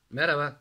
Merhaba.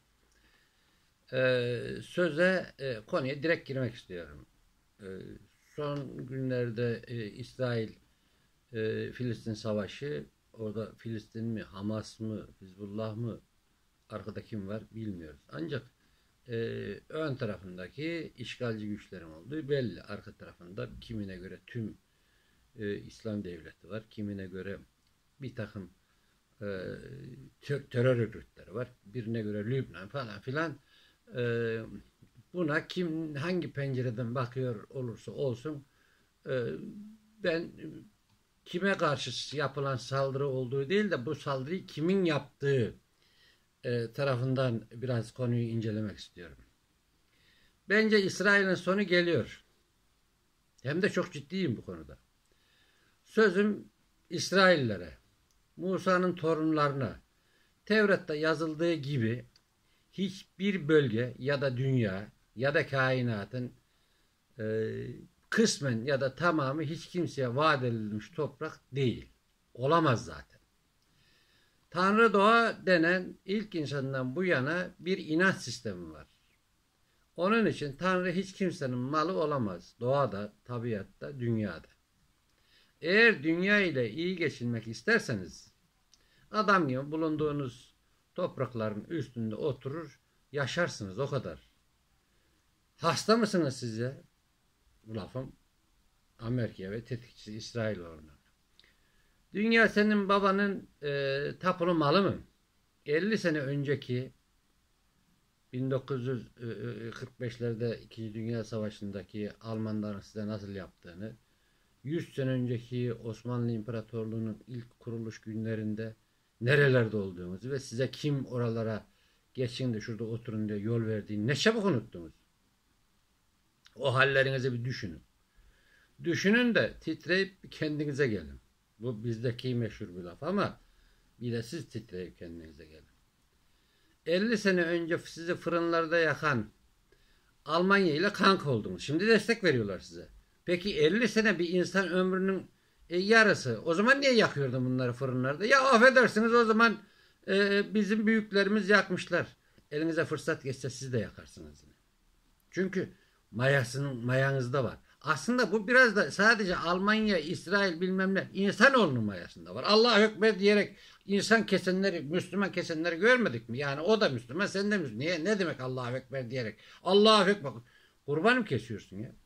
Konuya direkt girmek istiyorum. Ee, Son günlerde İsrail Filistin savaşı, orada Filistin mi, Hamas mı, Hizbullah mı, arkada kim var bilmiyoruz. Ancak e, ön tarafındaki işgalci güçlerin olduğu belli. Arka tarafında kimine göre tüm İslam devleti var, kimine göre bir takım e, terör örgütleri var, birine göre Lübnan falan filan. Ee, Buna kim hangi pencereden bakıyor olursa olsun e, ben kime karşı yapılan saldırı olduğu değil de bu saldırıyı kimin yaptığı tarafından biraz konuyu incelemek istiyorum. Bence İsrail'in sonu geliyor. Hem de çok ciddiyim bu konuda. Sözüm İsraillere, Musa'nın torunlarına, Tevrat'ta yazıldığı gibi hiçbir bölge ya da dünya ya da kainatın e, kısmen ya da tamamı hiç kimseye vaat edilmiş toprak değil. Olamaz zaten. Tanrı doğa denen ilk insandan bu yana bir inanç sistemi var. Onun için Tanrı hiç kimsenin malı olamaz. Doğada, tabiatta, dünyada. Eğer dünya ile iyi geçinmek isterseniz adam gibi bulunduğunuz toprakların üstünde oturur yaşarsınız o kadar. Hasta mısınız size? Bu lafım Amerika ve tetikçisi İsrail orada. Dünya senin babanın tapulu malı mı? 50 sene önceki 1945'lerde 2. Dünya Savaşı'ndaki Almanların size nasıl yaptığını, 100 sene önceki Osmanlı İmparatorluğu'nun ilk kuruluş günlerinde nerelerde olduğunuzu ve size kim oralara geçin de şurada oturun diye yol verdiğini ne çabuk unuttunuz. O hallerinizi bir düşünün. Düşünün de titreyip kendinize gelin. Bu bizdeki meşhur bir laf ama bir de siz titreyip kendinize gelin. 50 sene önce sizi fırınlarda yakan Almanya ile kanka oldunuz. Şimdi destek veriyorlar size. Peki 50 sene bir insan ömrünün yarısı. O zaman niye yakıyordun bunları fırınlarda? Ya affedersiniz o zaman bizim büyüklerimiz yakmışlar. Elinize fırsat geçse siz de yakarsınız yine. Çünkü mayanızda var. Aslında bu biraz da sadece Almanya, İsrail bilmem ne insanoğlunun mayasında var. Allahu Ekber diyerek insan kesenleri, Müslüman kesenleri görmedik mi? Yani o da Müslüman, sen de Müslüman. Niye? Ne demek Allahu Ekber diyerek? Allahu Ekber. Kurbanım kesiyorsun ya.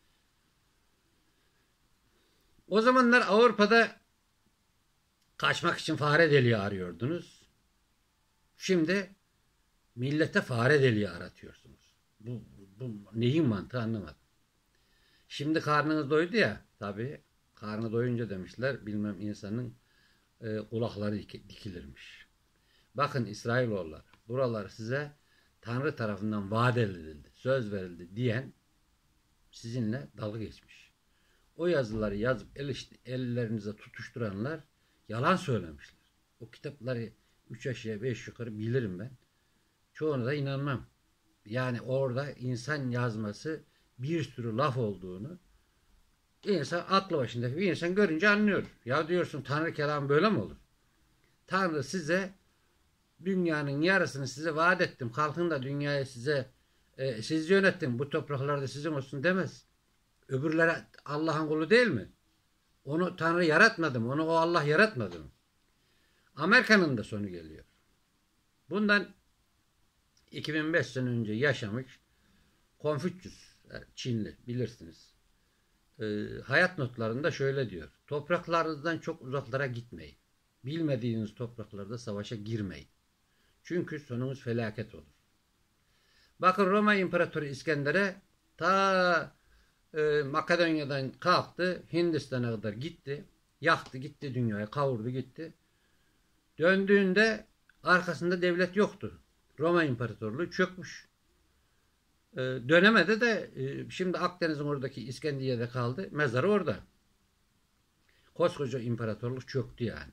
O zamanlar Avrupa'da kaçmak için fare deliği arıyordunuz. Şimdi millete fare deliği aratıyorsunuz. Bu neyin mantığı anlamadım. Şimdi karnınız doydu ya, tabii karnı doyunca demişler bilmem insanın kulakları dikilirmiş. Bakın İsrailoğulları, buralar size Tanrı tarafından vaat edildi, söz verildi diyen sizinle dalga geçmiş. O yazıları yazıp ellerinize tutuşturanlar yalan söylemişler. O kitapları 3 aşağı 5 yukarı bilirim ben. Çoğuna da inanmam. Yani orada insan yazması bir sürü laf olduğunu İnsan aklı başındaki bir insan görünce anlıyor. Ya diyorsun Tanrı kelamı böyle mi olur? Tanrı size dünyanın yarısını size vaat ettim. Kalkın da dünyayı siz yönettin. Bu topraklarda sizin olsun demez. Öbürlere Allah'ın kulu değil mi? Onu Tanrı yaratmadı mı? Onu o Allah yaratmadı mı? Amerika'nın da sonu geliyor. Bundan 2005 sene önce yaşamış Konfüçyüs, Çinli bilirsiniz. Hayat notlarında şöyle diyor. Topraklarınızdan çok uzaklara gitmeyin. Bilmediğiniz topraklarda savaşa girmeyin. Çünkü sonunuz felaket olur. Bakın Roma İmparatoru İskender'e ta Makedonya'dan kalktı. Hindistan'a kadar gitti. Yaktı gitti dünyayı. Kavurdu gitti. Döndüğünde arkasında devlet yoktu. Roma İmparatorluğu çökmüş. Dönemedi de şimdi Akdeniz'in oradaki İskenderiye'de kaldı. Mezarı orada. Koskoca imparatorluk çöktü yani.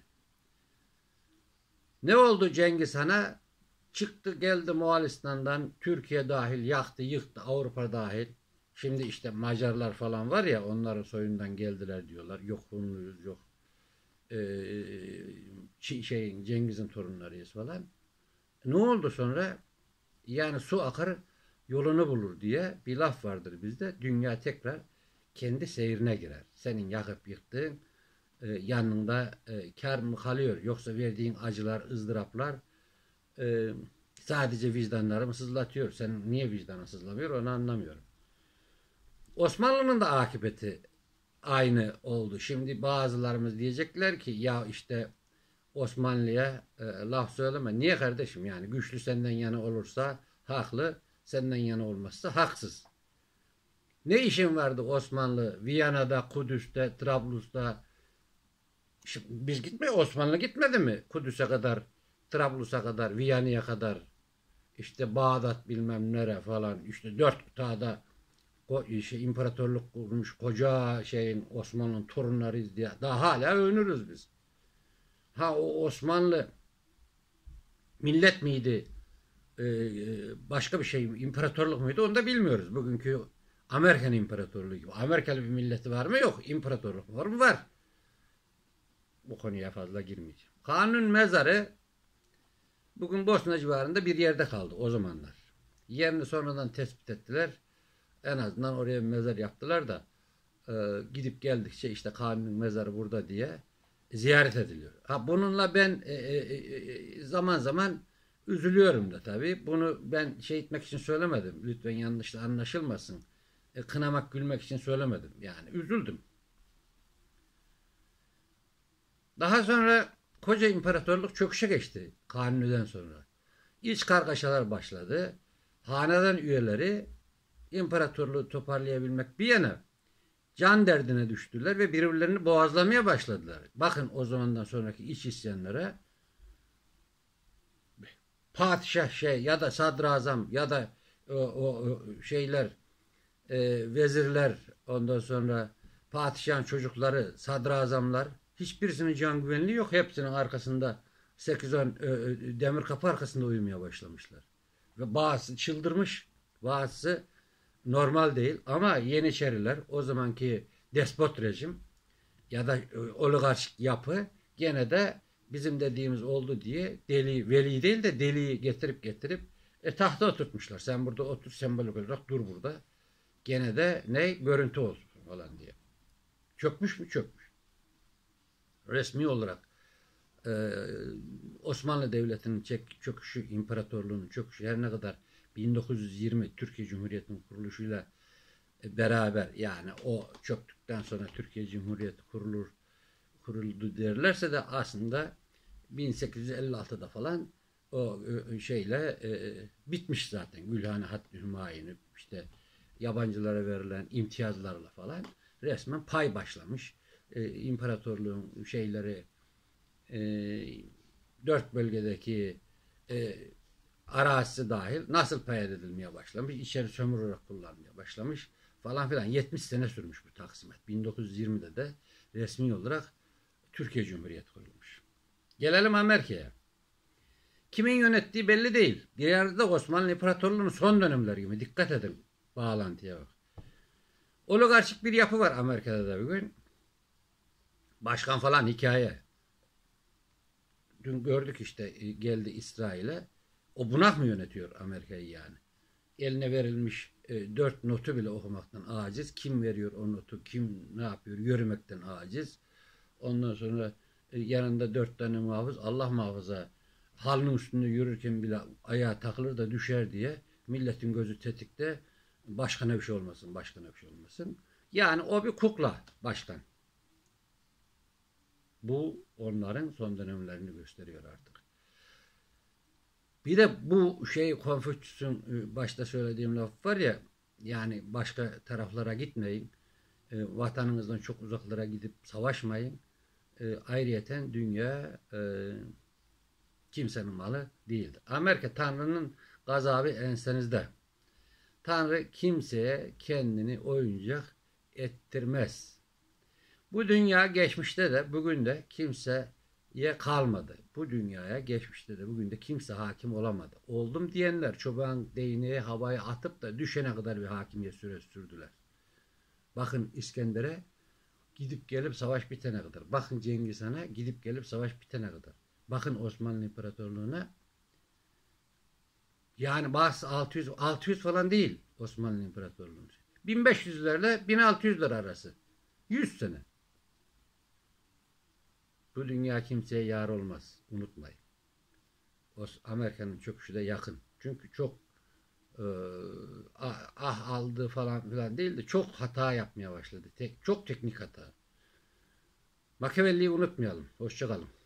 Ne oldu Cengiz Han'a? Çıktı geldi Moğolistan'dan Türkiye dahil yaktı yıktı Avrupa dahil. Şimdi işte Macarlar falan var ya onların soyundan geldiler diyorlar. Yok Hunluyuz yok Cengiz'in torunlarıyız falan. Ne oldu sonra? Yani su akar yolunu bulur diye bir laf vardır bizde. Dünya tekrar kendi seyrine girer. Senin yakıp yıktığın yanında kar mı kalıyor? Yoksa verdiğin acılar, ızdıraplar e, sadece vicdanlarımı sızlatıyor. Senin niye vicdanın sızlamıyor onu anlamıyorum. Osmanlı'nın da akıbeti aynı oldu. Şimdi bazılarımız diyecekler ki ya işte Osmanlı'ya laf söyleme. Niye kardeşim yani güçlü senden yana olursa haklı, senden yana olmazsa haksız. Ne işin vardı Osmanlı Viyana'da, Kudüs'te, Trablus'ta? Şimdi biz Osmanlı gitmedi mi? Kudüs'e kadar, Trablus'a kadar, Viyana'ya kadar, işte Bağdat bilmem nere falan, işte dört kıtada imparatorluk kurmuş koca şeyin Osmanlı'nın torunlarıyız diye daha hala övünürüz biz. Ha o Osmanlı millet miydi? Başka bir şey mi? İmparatorluk muydu? Onu da bilmiyoruz. Bugünkü Amerikan İmparatorluğu gibi. Amerikalı bir milleti var mı? Yok. İmparatorluk var mı? Var. Bu konuya fazla girmeyeceğim. Kanun mezarı bugün Bosna civarında bir yerde kaldı o zamanlar. Yerini sonradan tespit ettiler. En azından oraya bir mezar yaptılar da gidip geldikçe işte Kanun mezarı burada diye ziyaret ediliyor. Ha, bununla ben zaman zaman üzülüyorum da tabii. Bunu ben şey etmek için söylemedim. Lütfen yanlış anlaşılmasın. Kınamak, gülmek için söylemedim. Yani üzüldüm. Daha sonra koca imparatorluk çöküşe geçti Kanuni'den sonra. İç kargaşalar başladı. Hanedan üyeleri imparatorluğu toparlayabilmek bir yana can derdine düştüler ve birbirlerini boğazlamaya başladılar. Bakın o zamandan sonraki iç isyanlara padişah şey ya da sadrazam ya da o şeyler vezirler ondan sonra padişahın çocukları sadrazamlar hiçbirisinin can güvenliği yok. Hepsinin arkasında 8-10 demir kapı arkasında uyumaya başlamışlar. Ve bazısı çıldırmış, bazısı normal değil ama Yeniçeriler o zamanki despot rejim ya da oligarşik yapı gene de bizim dediğimiz oldu diye deli veli değil de deliyi getirip tahta oturtmuşlar. Sen burada otur sembolik olarak dur burada. Gene de ne görüntü olsun falan diye. Çökmüş mü çökmüş. Resmi olarak e, Osmanlı Devleti'nin çöküşü, imparatorluğunun çöküşü her ne kadar 1920 Türkiye Cumhuriyeti'nin kuruluşuyla beraber yani o çöktükten sonra Türkiye Cumhuriyeti kuruldu derlerse de aslında 1856'da falan o şeyle bitmiş zaten. Gülhane Hattı Hümayun'u işte yabancılara verilen imtiyazlarla falan resmen pay başlamış. İmparatorluğun şeyleri e, dört bölgedeki e, arazisi dahil nasıl pay edilmeye başlamış, içeri sömürerek kullanmaya başlamış falan filan. 70 sene sürmüş bu taksimat. 1920'de de resmi olarak Türkiye Cumhuriyeti kurulmuş. Gelelim Amerika'ya. Kimin yönettiği belli değil. Bir yerde Osmanlı İmparatorluğu'nun son dönemleri gibi. Dikkat edin bağlantıya bak. Oligarşik bir yapı var Amerika'da da bugün. Başkan falan hikaye. Dün gördük işte geldi İsrail'e. O bunak mı yönetiyor Amerika'yı yani? Eline verilmiş 4 notu bile okumaktan aciz. Kim veriyor o notu, kim ne yapıyor yürümekten aciz. Ondan sonra yanında 4 tane muhafız Allah muhafaza halının üstünde yürürken bile ayağa takılır da düşer diye milletin gözü tetikte başkana bir şey olmasın, başkana bir şey olmasın. Yani o bir kukla başkan. Bu onların son dönemlerini gösteriyor artık. Bir de bu şey Konfüçyüs'ün başta söylediğim laf var ya yani başka taraflara gitmeyin. Vatanınızdan çok uzaklara gidip savaşmayın. Ayrıyeten dünya kimsenin malı değildir. Amerika Tanrı'nın gazabı ensenizde. Tanrı kimseye kendini oyuncak ettirmez. Bu dünya geçmişte de bugün de kimseye kalmadı. Bu dünyaya geçmişte de bugün de kimse hakim olamadı. Oldum diyenler çoban değneği havaya atıp da düşene kadar bir hakimiyet süresi sürdüler. Bakın İskender'e gidip gelip savaş bitene kadar. Bakın Cengiz Han'a gidip gelip savaş bitene kadar. Bakın Osmanlı İmparatorluğu'na Yani bazı 600 falan değil Osmanlı İmparatorluğu'nun. 1500'lerle 1600'ler arası. 100 sene. Bu dünya kimseye yar olmaz. Unutmayın. Amerika'nın çöküşü de yakın. Çünkü çok e, aldı falan filan değil de çok hata yapmaya başladı. Çok teknik hata. Machiavelli'yi unutmayalım. Hoşçakalın.